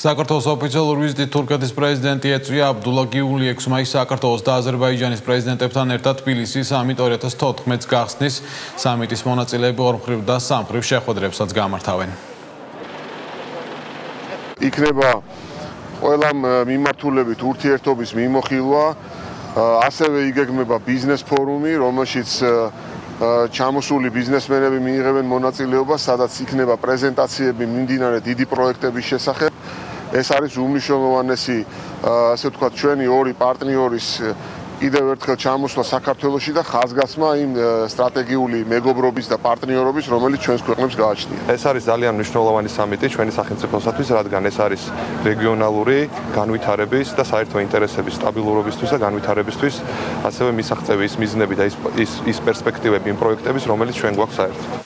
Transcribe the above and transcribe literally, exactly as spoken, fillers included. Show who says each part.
Speaker 1: საქართველოს ოფიციალურ ვიზიტით თურქეთის პრეზიდენტი ეწვია აბდულა გიული ექვსი მაისს საქართველოს და აზერბაიჯანის პრეზიდენტებთან ერთად თბილისის სამიტ ორი ათას თოთხმეტს გახსნის. სამიტის მონაწილეები ორმხრივ და სამმხრივ შეხვედრებსაც გამართავენ.
Speaker 2: იქნება ყველა მიმართულებით ურთიერთობის მიმოხილვა, ასევე იგეგმება ბიზნეს ფორუმი, რომელშიც ჩამოსული ბიზნესმენები მიიღებენ მონაწილეობას, სადაც იქნება პრეზენტაციები მიმდინარე დიდი პროექტების შესახებ. ეს არის უმნიშვნელოვანესი, ასე ვთქვათ, ჩვენი ორი პარტნიორის კიდევ ერთხელ ჩამოსვლა საქართველოში და ხაზგასმა იმ სტრატეგიული მეგობრობის და პარტნიორობის, რომელიც ჩვენს ქვეყნებს გააჩნია.
Speaker 3: ეს არის ძალიან მნიშვნელოვანი სამიტი ჩვენი სახელმწიფოსათვის, რადგან ეს არის რეგიონალური განვითარების და საერთო ინტერესების სტაბილურობისთვის და განვითარებისთვის, ასევე მისაღწევი ის მიზნები და ის ის პერსპექტივები იმ პროექტების, რომელიც ჩვენ გვაქვს საერთოდ.